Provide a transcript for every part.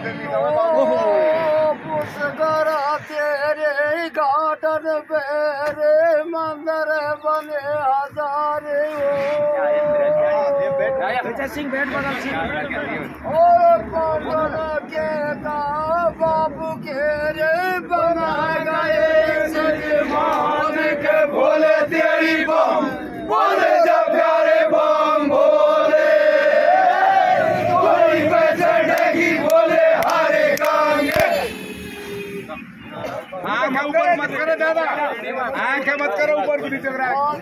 पुष्कर तेरे घाटन पेरे मंदिर बने हजारे सिंह बैठ बगल और पवन के का बाबू के रे बना गए मान के बोले तेरी बम बोले जब प्यारे बम बोले कोई पे चढ़ेगी बोले हारे गांगे। आंखें ऊपर मत करो दादा, आंखें मत करो ऊपर की नीचे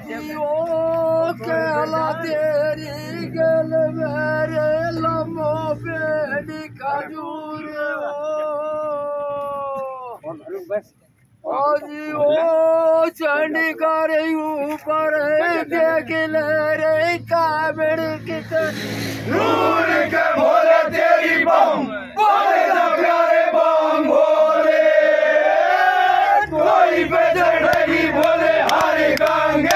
कहला तेरी गल मेरे लम्बो बेड़ी खजूर जी ओ चंडी करे ऊपर देख ले रे काबड़ नूर के बोले तेरी बम बोले ना प्यारे बम बोले कोई पे चढ़ेगी बोले हारे गांगे।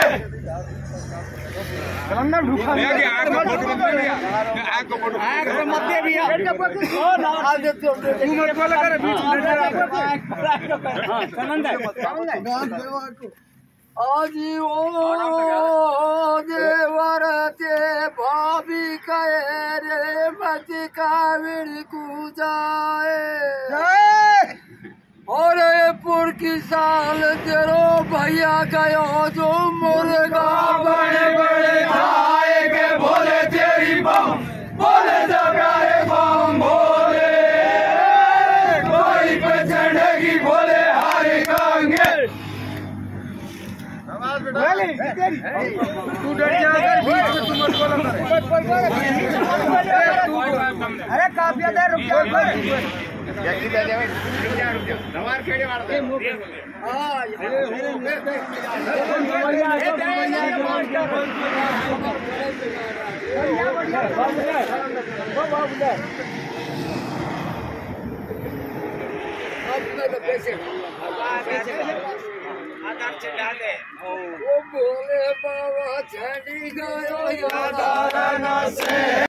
आजी ओ देवरते भाभी कहे रे मत कावड़ी कूजाए और पुर की साल तेरो भैया गयो जो मुर्गा बड़े बड़े खाए के बोले तेरी बम बोले जा प्यारे बम बोले कोई पे चढ़ेगी बोले हारे गांगे। तू डर जाकर बीच में तुम मत बोलो। अरे काफिया दे रुक जा नवार खेड़े वाला बोले बाबा चढ़ी गयो याद